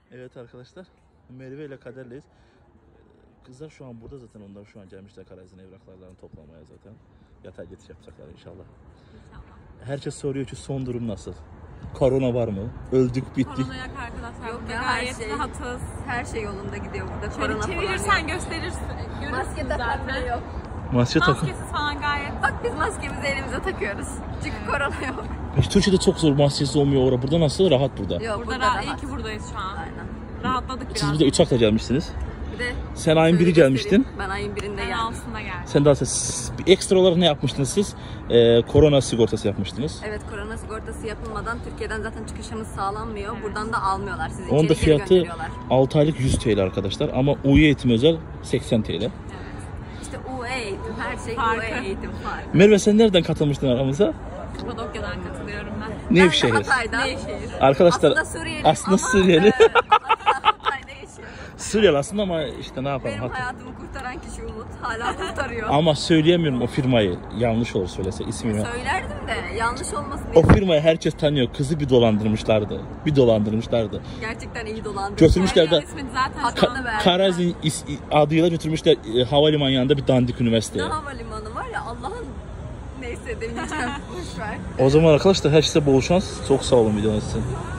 Evet arkadaşlar, Merve ile Kader'leyiz. Kızlar şu an burada zaten, onlar şu an gelmişler Karazin evraklarını toplamaya zaten. Yatay geçiş yapacaklar inşallah. İnşallah. Herkes soruyor ki son durum nasıl? Korona var mı? Öldük, bittik. Korona yok arkadaşlar. Yok Burada ya, gayet her şey- rahatız. Her şey yolunda gidiyor burada. Şöyle Korona çevirirsen falan yok. gösterirsin. Görürsün Maske takan zaten. bile yok. Maske takın. Maskesiz falan gayet. Bak biz maskemizi elimize takıyoruz. Çünkü korona yok. Türkiye'de çok zor, maskesiz olmuyor orada. Burada nasıl? Rahat burada. Yok Burada burada iyi rahat. ki buradayız şu an. Aynen. Rahatladık biraz. Siz bir de uçakla gelmişsiniz. Bir de Sen ayın şöyle biri gelmiştin. göstereyim. Ben ayın birinde Ben geldim. altında geldim. Sen daha bir ekstra olarak ne yapmıştınız siz? Korona sigortası yapmıştınız. Evet, korona sigortası yapılmadan Türkiye'den zaten çıkışımız sağlanmıyor. Evet. Buradan da almıyorlar. Sizi Onun da içeri geri fiyatı gönderiyorlar. 6 aylık 100 TL arkadaşlar. Ama UE eğitim özel 80 TL. Evet. İşte UE eğitim, her şey Farkı. UE eğitim farkı. Merve, sen nereden katılmıştın aramıza? Kapadokya'dan katılıyorum ben. Nevşehir. Hatay'dan. Nevşehir. Arkadaşlar Aslında Suriyeli aslında ama Suriyeli. Hatay'da yaşıyor. Suriyeli aslında ama işte ne yapalım. Benim hayatımı kurtaran kişi Umut. Hala kurtarıyor. Ama söyleyemiyorum o firmayı. Yanlış olur söylese ismini. Söylerdim de yanlış olmasın O diye. firmayı herkes tanıyor. Kızı bir dolandırmışlardı. Bir dolandırmışlardı. Gerçekten iyi dolandı. Götürmüşler de Meryem ismini zaten şu Hakkını an. ver. Karazin adıyla götürmüşler havalimanı yanında bir dandik üniversiteye. Ne havalimanı var ya, Allah'ın, neyse demeyeceğim. Boş ver. O zaman arkadaşlar her size bol şans. Çok sağ olun videonuz için.